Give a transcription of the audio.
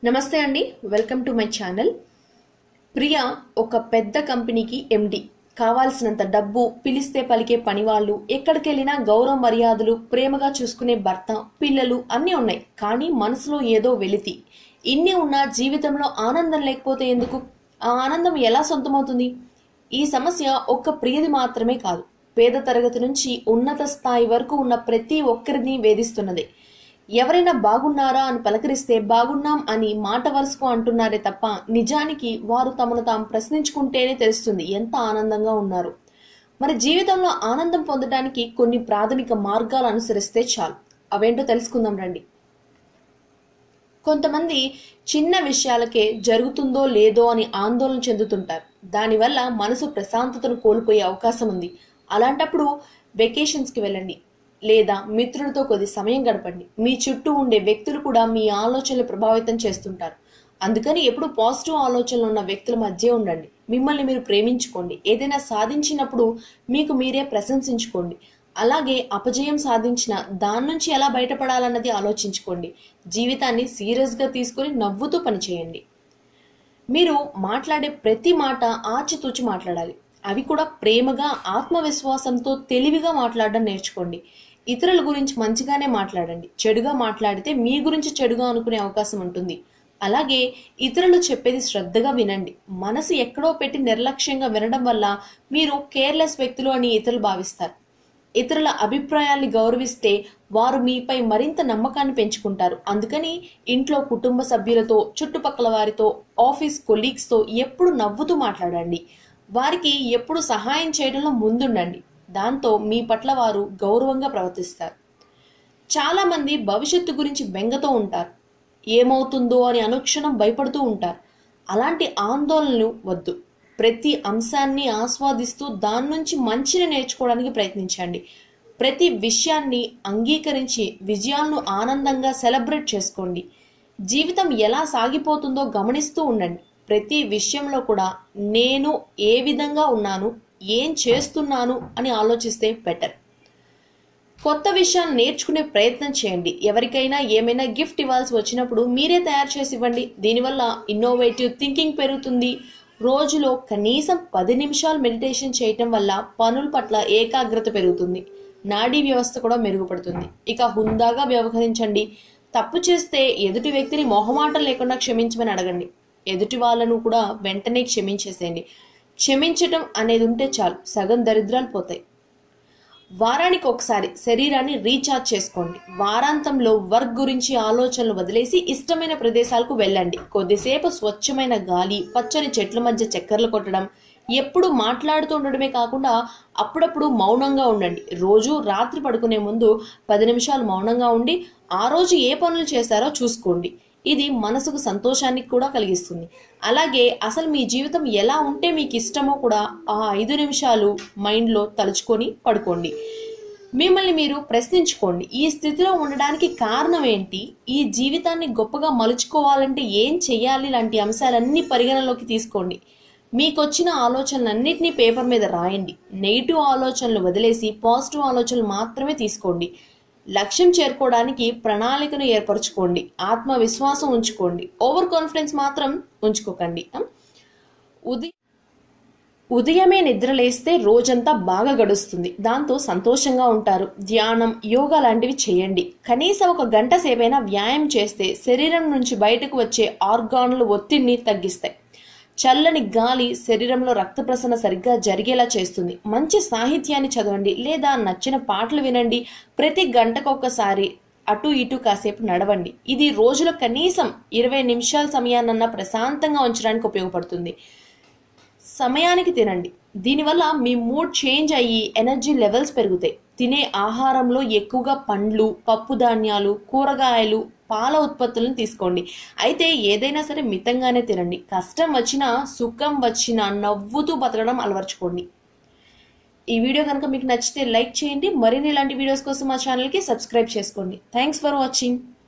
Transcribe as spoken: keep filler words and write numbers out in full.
నమస్తే అండి, welcome to my channel. Priya ఒక పెద్ద కంపెనీకి ఎండి. కావాల్సినంత డబ్బు, పిలిస్తే పలికే పనివాళ్ళు, ఎక్కడికెళ్ళినా గౌరవ మర్యాదలు, ప్రేమగా చూసుకునే భర్త, పిల్లలు అన్నీ ఉన్నాయి. కానీ మనసులో ఏదో వెలితి. ఇన్ని ఉన్నా జీవితంలో ఆనందం లేకపోతే ఎందుకు? ఆ ఆనందం ఎలా సొంతమవుతుంది? ఈ సమస్య ఒక్క ప్రియది మాత్రమే కాదు, పేద తరగతి నుంచి ఉన్నత స్థాయి వరకు ఉన్న ప్రతి ఒక్కరిని వేధిస్తున్నదే. ఎవరైనా బాగున్నారా అని పలకరిస్తే బాగున్నాం అని మాట వరుసకు అంటున్నారే తప్ప నిజానికి వారు తమను తాము ప్రశ్నించుకుంటేనే తెలుస్తుంది ఎంత ఆనందంగా ఉన్నారు. మరి జీవితంలో ఆనందం పొందడానికి కొన్ని ప్రాథమిక మార్గాలు అనుసరిస్తే చాలు. అవేంటో తెలుసుకుందాం రండి. కొంతమంది చిన్న విషయాలకే జరుగుతుందో లేదో అని ఆందోళన చెందుతుంటారు. దానివల్ల మనసు ప్రశాంతతను కోల్పోయే అవకాశం ఉంది. అలాంటప్పుడు వెకేషన్స్కి వెళ్ళండి, లేదా మిత్రులతో కొద్ది సమయం గడపండి. మీ చుట్టూ ఉండే వ్యక్తులు కూడా మీ ఆలోచనలు ప్రభావితం చేస్తుంటారు. అందుకని ఎప్పుడు పాజిటివ్ ఆలోచనలు ఉన్న వ్యక్తుల మధ్య ఉండండి. మిమ్మల్ని మీరు ప్రేమించుకోండి. ఏదైనా సాధించినప్పుడు మీకు మీరే ప్రశంసించుకోండి. అలాగే అపజయం సాధించిన దాని నుంచి ఎలా బయటపడాలన్నది ఆలోచించుకోండి. జీవితాన్ని సీరియస్గా తీసుకొని నవ్వుతూ పనిచేయండి. మీరు మాట్లాడే ప్రతి మాట ఆచితూచి మాట్లాడాలి. అవి కూడా ప్రేమగా, ఆత్మవిశ్వాసంతో తెలివిగా మాట్లాడడం నేర్చుకోండి. ఇతరుల గురించి మంచిగానే మాట్లాడండి. చెడుగా మాట్లాడితే మీ గురించి చెడుగా అనుకునే అవకాశం ఉంటుంది. అలాగే ఇతరులు చెప్పేది శ్రద్ధగా వినండి. మనసు ఎక్కడో పెట్టి నిర్లక్ష్యంగా వినడం వల్ల మీరు కేర్లెస్ వ్యక్తులు అని ఇతరులు భావిస్తారు. ఇతరుల అభిప్రాయాల్ని గౌరవిస్తే వారు మీపై మరింత నమ్మకాన్ని పెంచుకుంటారు. అందుకని ఇంట్లో కుటుంబ సభ్యులతో, చుట్టుపక్కల వారితో, ఆఫీస్ కొలీగ్స్తో ఎప్పుడు నవ్వుతూ మాట్లాడండి. వారికి ఎప్పుడు సహాయం చేయడంలో ముందుండండి. దాంతో మీ పట్ల వారు గౌరవంగా ప్రవర్తిస్తారు. చాలామంది భవిష్యత్తు గురించి బెంగతో ఉంటారు. ఏమవుతుందో అని అనుక్షణం భయపడుతూ ఉంటారు. అలాంటి ఆందోళనలు వద్దు. ప్రతి అంశాన్ని ఆస్వాదిస్తూ దాని నుంచి మంచిని నేర్చుకోవడానికి ప్రయత్నించండి. ప్రతి విషయాన్ని అంగీకరించి విజయాలను ఆనందంగా సెలబ్రేట్ చేసుకోండి. జీవితం ఎలా సాగిపోతుందో గమనిస్తూ ఉండండి. ప్రతి విషయంలో కూడా నేను ఏ విధంగా ఉన్నాను, ఏం చేస్తున్నాను అని ఆలోచిస్తే బెటర్. కొత్త విషయాలు నేర్చుకునే ప్రయత్నం చేయండి. ఎవరికైనా ఏమైనా గిఫ్ట్ ఇవ్వాల్సి వచ్చినప్పుడు మీరే తయారు చేసి ఇవ్వండి. దీనివల్ల ఇన్నోవేటివ్ థింకింగ్ పెరుగుతుంది. రోజులో కనీసం పది నిమిషాలు మెడిటేషన్ చేయటం వల్ల పనుల పట్ల ఏకాగ్రత పెరుగుతుంది. నాడీ వ్యవస్థ కూడా మెరుగుపడుతుంది. ఇక హుందాగా వ్యవహరించండి. తప్పు చేస్తే ఎదుటి వ్యక్తిని మొహమాటం లేకుండా క్షమించమని అడగండి. ఎదుటి వాళ్ళను కూడా వెంటనే క్షమించేసేయండి. క్షమించటం అనేది ఉంటే చాలు, సగం దరిద్రాలు పోతాయి. వారానికి ఒకసారి శరీరాన్ని రీఛార్జ్ చేసుకోండి. వారాంతంలో వర్క్ గురించి ఆలోచనలు వదిలేసి ఇష్టమైన ప్రదేశాలకు వెళ్ళండి. కొద్దిసేపు స్వచ్ఛమైన గాలి, పచ్చని చెట్ల మధ్య చక్కర్లు కొట్టడం, ఎప్పుడు మాట్లాడుతూ ఉండడమే కాకుండా అప్పుడప్పుడు మౌనంగా ఉండండి. రోజు రాత్రి పడుకునే ముందు పది నిమిషాలు మౌనంగా ఉండి ఆ రోజు ఏ పనులు చేశారో చూసుకోండి. ఇది మనసుకు సంతోషాన్ని కూడా కలిగిస్తుంది. అలాగే అసలు మీ జీవితం ఎలా ఉంటే మీకు ఇష్టమో కూడా ఆ ఐదు నిమిషాలు మైండ్లో తలుచుకొని పడుకోండి. మిమ్మల్ని మీరు ప్రశ్నించుకోండి. ఈ స్థితిలో ఉండడానికి కారణం ఏంటి? ఈ జీవితాన్ని గొప్పగా మలుచుకోవాలంటే ఏం చెయ్యాలి? లాంటి అంశాలన్నీ పరిగణలోకి తీసుకోండి. మీకొచ్చిన ఆలోచనలన్నింటినీ పేపర్ మీద రాయండి. నెగిటివ్ ఆలోచనలు వదిలేసి పాజిటివ్ ఆలోచనలు మాత్రమే తీసుకోండి. లక్ష్యం చేరుకోవడానికి ప్రణాళికను ఏర్పరచుకోండి. ఆత్మవిశ్వాసం ఉంచుకోండి. ఓవర్ కాన్ఫిడెన్స్ మాత్రం ఉంచుకోకండి. ఉదయం ఉదయమే నిద్రలేస్తే రోజంతా బాగా గడుస్తుంది. దాంతో సంతోషంగా ఉంటారు. ధ్యానం, యోగా లాంటివి చేయండి. కనీసం ఒక గంట సేపైనా వ్యాయామం చేస్తే శరీరం నుంచి బయటకు వచ్చే ఆర్గాన్లు ఒత్తిడిని తగ్గిస్తాయి. చల్లని గాలి శరీరంలో రక్త ప్రసరణ సరిగ్గా జరిగేలా చేస్తుంది. మంచి సాహిత్యాన్ని చదవండి, లేదా నచ్చిన పాటలు వినండి. ప్రతి గంటకు ఒక్కసారి అటు ఇటు కాసేపు నడవండి. ఇది రోజులో కనీసం ఇరవై నిమిషాల సమయాన్నన్నా ప్రశాంతంగా ఉంచడానికి ఉపయోగపడుతుంది. సమయానికి తినండి. దీనివల్ల మీ మూడ్ చేంజ్ అయ్యి ఎనర్జీ లెవెల్స్ పెరుగుతాయి. తినే ఆహారంలో ఎక్కువగా పండ్లు, పప్పు ధాన్యాలు, కూరగాయలు, పాల ఉత్పత్తులను తీసుకోండి. అయితే ఏదైనా సరే మితంగానే తినండి. కష్టం వచ్చినా, సుఖం వచ్చినా నవ్వుతూ బతకడం అలవర్చుకోండి. ఈ వీడియో కనుక మీకు నచ్చితే లైక్ చేయండి. మరిన్ని ఇలాంటి వీడియోస్ కోసం మా ఛానల్కి సబ్స్క్రైబ్ చేసుకోండి. Thanks for watching.